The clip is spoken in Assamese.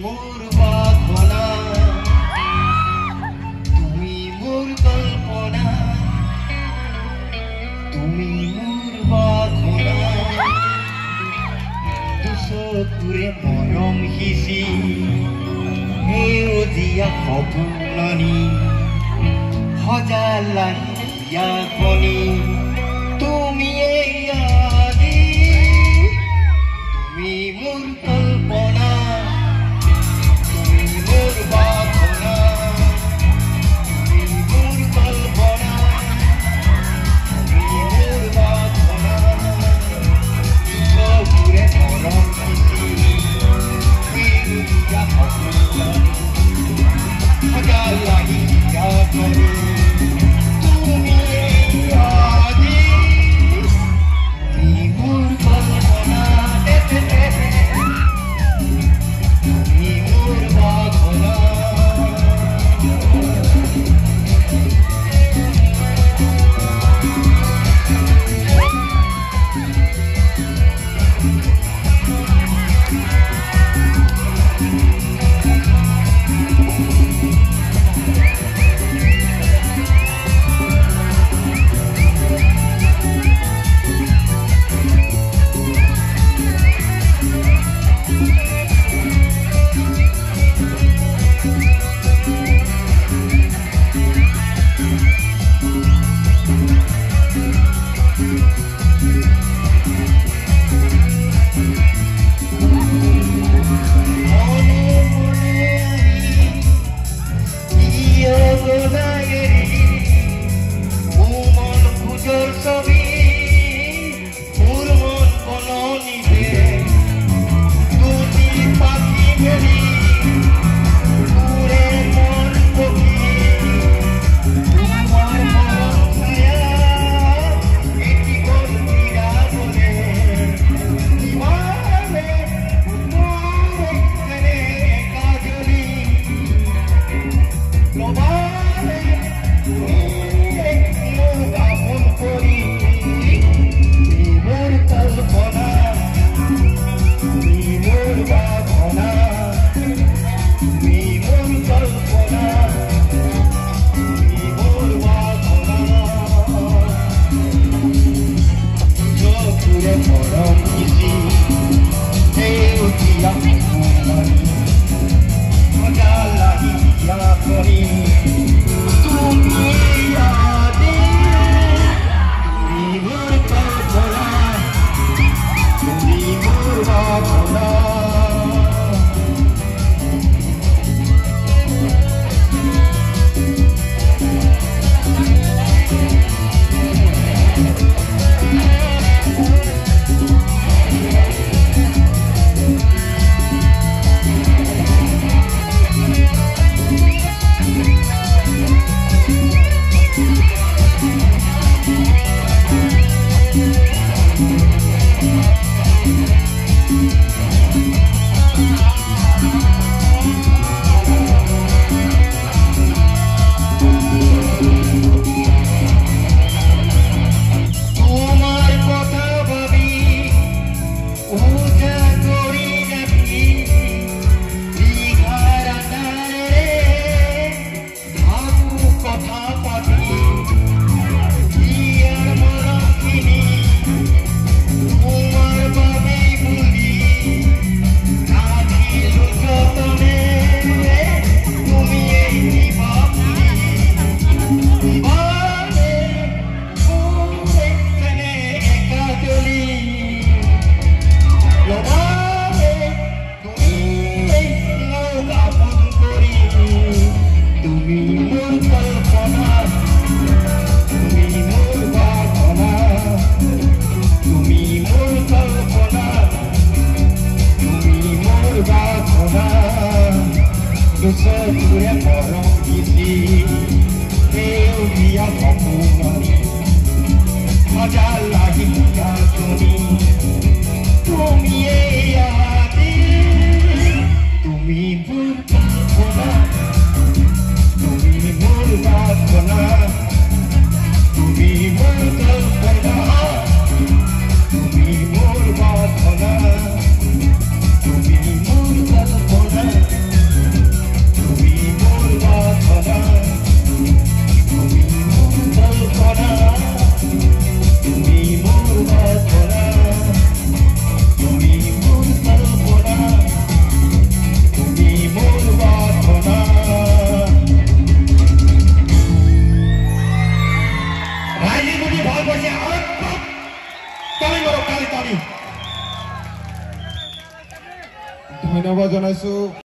মোর বাঁধনা, তুমি মোর কল্পনা, তুমি মোর বাঁধনা। দুচকুৰে মৰম সিঁচি সেউজীয়া সপোননি সজালা ইয়াখনি তুমি আজি, তুমি মোৰ কল্পনা, তুমি মোৰ বাঁধনা, তুমি মোৰ কল্পনা, তুমি মোৰ বাঁধনা। দুচকুৰে মৰম সিঁচি সেউজীয়া সপোননি সজালা ইয়াখনি তুমি আজি, তুমি মোৰ কল্পনা, তুমি মোৰ বাঁধনা। Ducukure mৰম সিঁচি সেউজীয়া সপোননি সজালা ইয়াখনি তুমি আজি, তুমি মোৰ কল্পনা, তুমি মোৰ বাঁধনা, তুমি মোৰ কল্পনা, তুমি মোৰ বাঁধনা, তুমি মোৰ কল্পনা। পাইছে আৰু তালি মাৰক তালি তালি ধন্যবাদ জনাইছো।